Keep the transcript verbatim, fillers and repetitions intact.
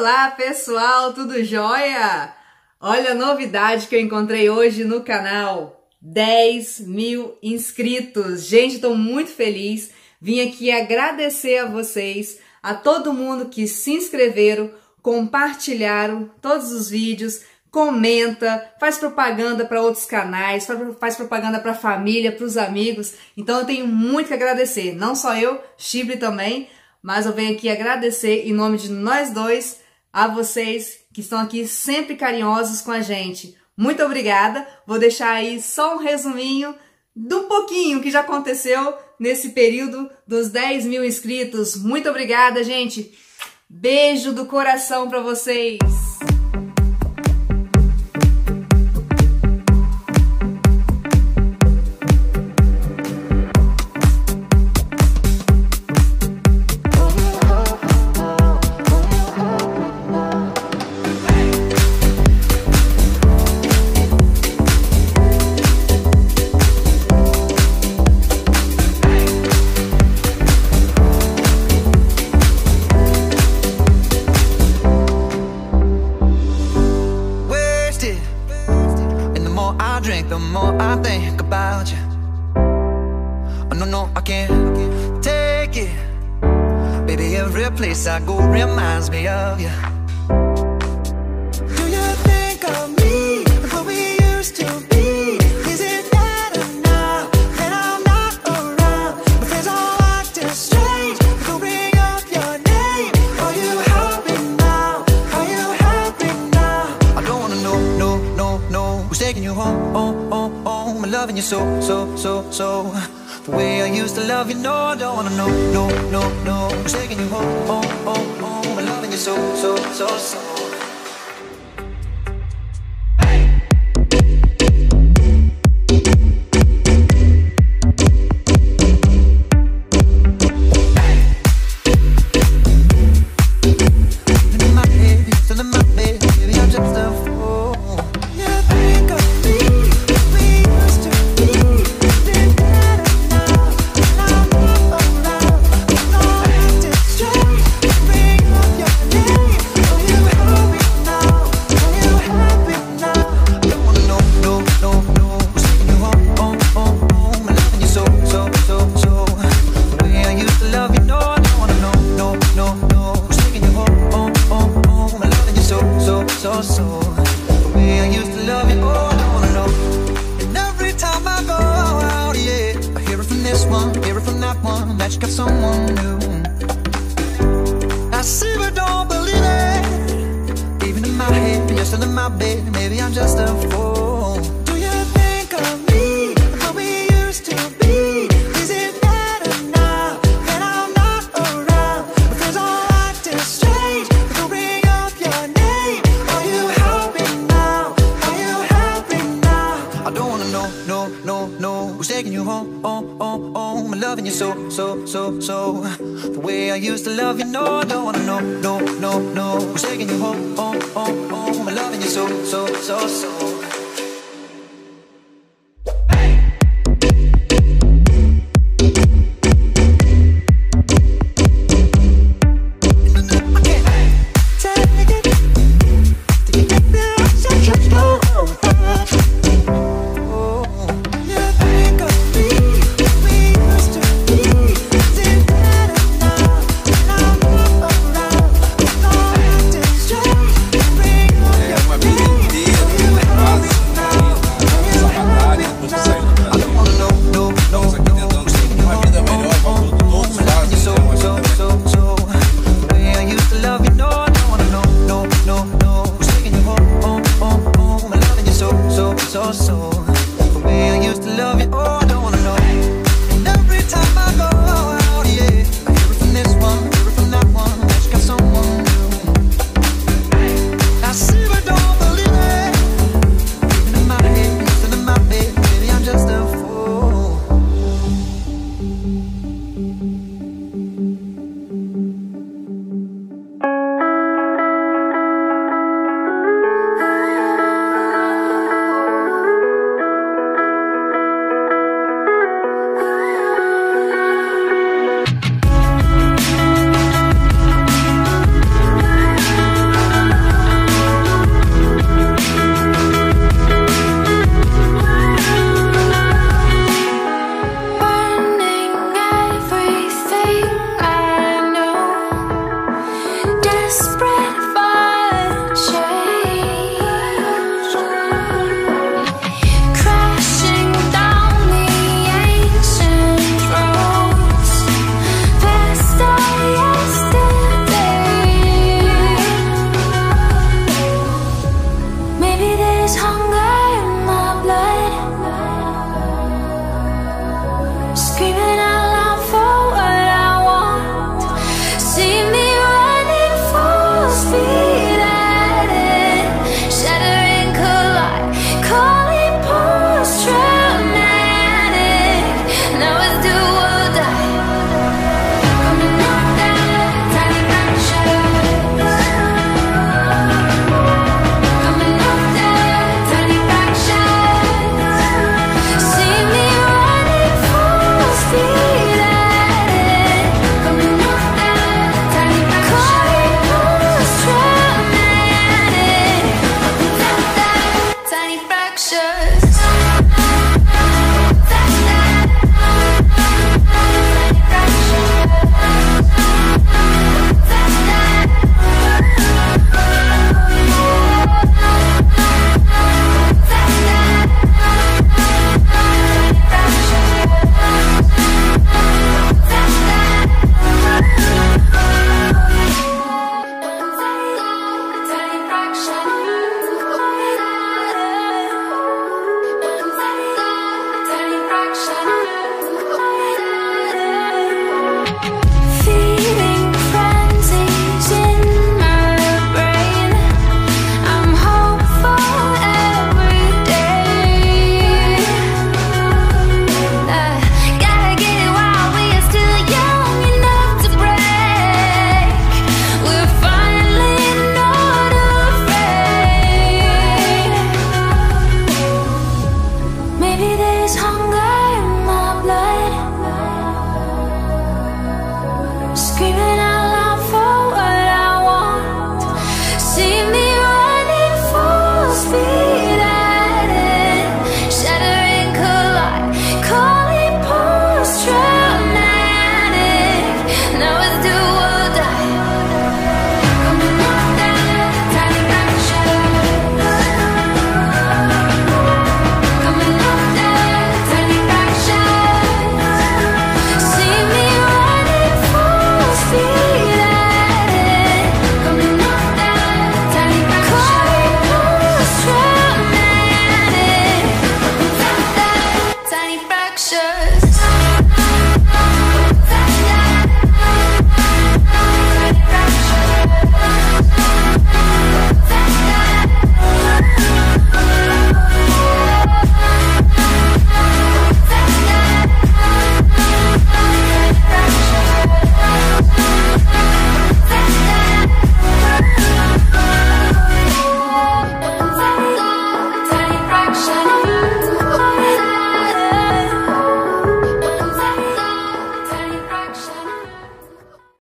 Olá pessoal, tudo jóia? Olha a novidade que eu encontrei hoje no canal, dez mil inscritos. Gente, estou muito feliz, vim aqui agradecer a vocês, a todo mundo que se inscreveram, compartilharam todos os vídeos, comenta, faz propaganda para outros canais, faz propaganda para a família, para os amigos. Então eu tenho muito que agradecer, não só eu, Chibli também, mas eu venho aqui agradecer em nome de nós dois a vocês que estão aqui sempre carinhosos com a gente. Muito obrigada. Vou deixar aí só um resuminho do pouquinho que já aconteceu nesse período dos dez mil inscritos. Muito obrigada, gente. Beijo do coração para vocês. The more I think about you, oh no, no, I can't take it. Baby, every place I go reminds me of you. Do you think of me, what we used to be? Is it that enough that I'm not around? My friends all acting strange, they don't bring up your name. Are you happy now? Are you happy now? I don't wanna know, no, no, no, who's taking you home, home? I'm loving you so, so, so, so. The way I used to love you, no, I don't wanna know, no, no, no. I'm taking you home, home, home, home. I'm loving you so, so, so, so. That you got someone new. I see but don't believe it. Even in my head, you're still in my bed. Maybe I'm just a fool. Do you think of me, how we used to be? Is it bad enough that I'm not around? My friends all acting strange, they don't bring up your name. Are you happy now? Are you happy now? I don't wanna know, no, no, no. Who's taking you home, home, home, home? I'm loving you so, so, so, so. The way I used to love you, no, I don't wanna know, no, no, no. Who's taking you home, home, home, home? I'm loving you so, so, so, so.